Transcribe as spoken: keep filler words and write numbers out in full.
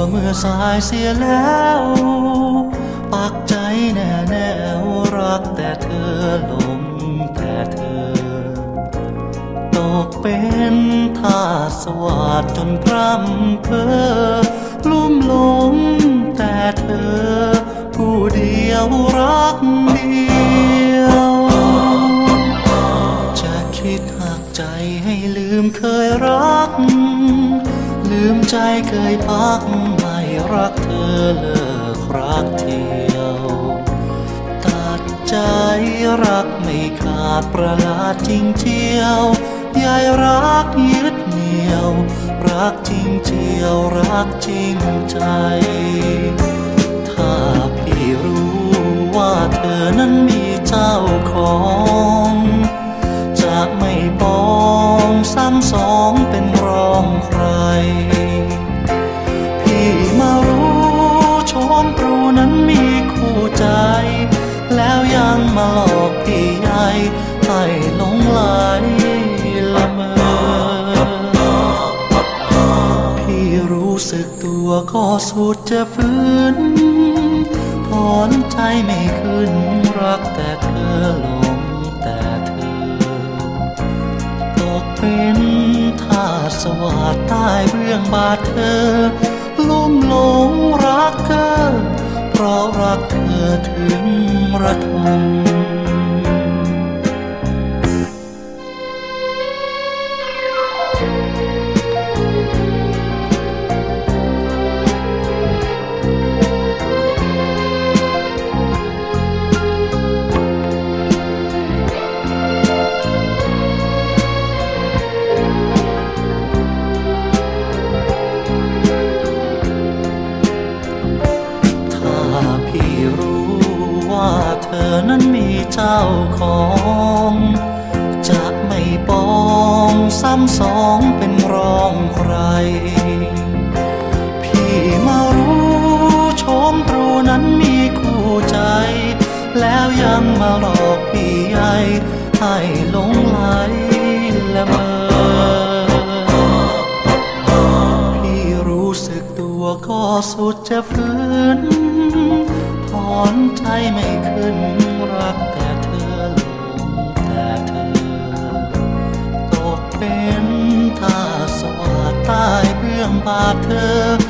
เมื่อสายเสียแล้วปักใจแน่แน่รักแต่เธอหลงแต่เธอตกเป็นทาสสวาดจนพร่ำเพ้อลุ่มหลงแต่เธอผู้เดียวรักเดียวจะคิดหักใจให้ลืมเคยรักลืมใจเคยพักไม่รักเธอเลิกรักเที่ยวตัดใจรักไม่ขาดประหลาดจริงเจียวยายรักยึดเหนี่ยวรักจริงเจียวรักจริงใจถ้าพี่รู้ว่าเธอนั้นมีเจ้าของจะไม่ปองซ้ำสองเป็นรองใครพี่มารู้ชมตรูนั้นมีคู่ใจแล้วยังมาหลอกพี่ใหญ่ให้หลงไหลละเมอพี่รู้สึกตัวก็สุดจะฝืนถอนใจไม่ขึ้นรักแต่เธอหลงแต่เธอตกเป็นทาสสวาดใต้เบื้องบาทเธอลุ่มหลงรักเธอเพราะรักเธอถึงระทมเธอนั้นมีเจ้าของจะไม่ปองซ้ำสองเป็นรองใครพี่มารู้ชมตรูนั้นมีคู่ใจแล้วยังมาหลอกพี่ใหญ่ให้หลงไหลละเมอพี่รู้สึกตัวก็สุดจะฝืนถอนใจไม่ขึ้นรักแต่เธอหลงแต่เธอตกเป็นทาสสวาดใต้เบื้องบาทเธอ